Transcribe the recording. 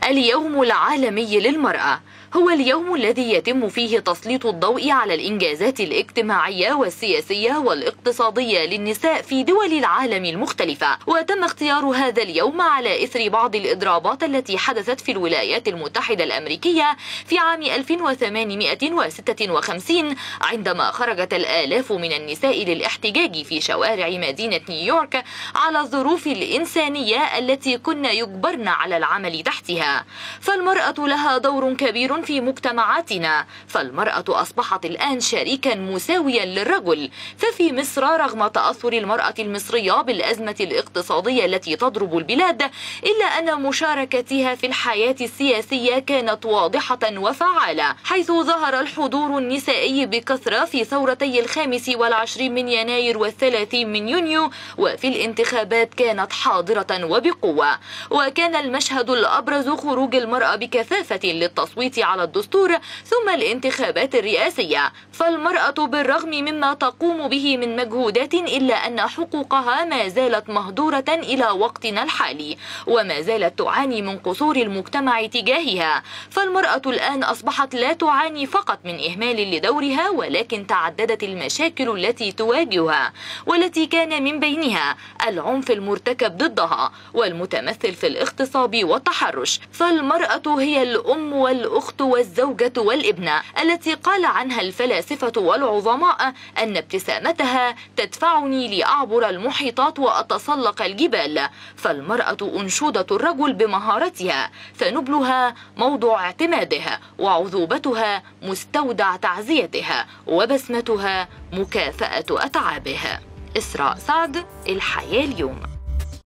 اليوم العالمي للمرأة هو اليوم الذي يتم فيه تسليط الضوء على الإنجازات الاجتماعية والسياسية والاقتصادية للنساء في دول العالم المختلفة، وتم اختيار هذا اليوم على إثر بعض الإضرابات التي حدثت في الولايات المتحدة الأمريكية في عام 1856 عندما خرجت الآلاف من النساء للاحتجاج في شوارع مدينة نيويورك على الظروف الإنسانية التي كن يجبرن على العمل تحتها. فالمرأة لها دور كبير في مجتمعاتنا، فالمرأة أصبحت الآن شريكا مساويا للرجل. ففي مصر رغم تأثر المرأة المصرية بالأزمة الاقتصادية التي تضرب البلاد، إلا أن مشاركتها في الحياة السياسية كانت واضحة وفعالة، حيث ظهر الحضور النسائي بكثرة في ثورتي 25 من يناير و30 من يونيو، وفي الانتخابات كانت حاضرة وبقوة. وكان المشهد الأبرز خروج المرأة بكثافة للتصويت على الدستور ثم الانتخابات الرئاسية. فالمرأة بالرغم مما تقوم به من مجهودات، إلا أن حقوقها ما زالت مهدورة إلى وقتنا الحالي، وما زالت تعاني من قصور المجتمع تجاهها. فالمرأة الآن أصبحت لا تعاني فقط من إهمال لدورها، ولكن تعددت المشاكل التي تواجهها، والتي كان من بينها العنف المرتكب ضدها والمتمثل في الاغتصاب والتحرش. فالمرأة هي الأم والأخت والزوجة والابنة التي قال عنها الفلاسفة والعظماء أن ابتسامتها تدفعني لأعبر المحيطات وأتسلق الجبال. فالمرأة أنشودة الرجل بمهارتها، فنبلها موضوع اعتماده، وعذوبتها مستودع تعزيته، وبسمتها مكافأة أتعابه. إسراء سعد، الحياة اليوم.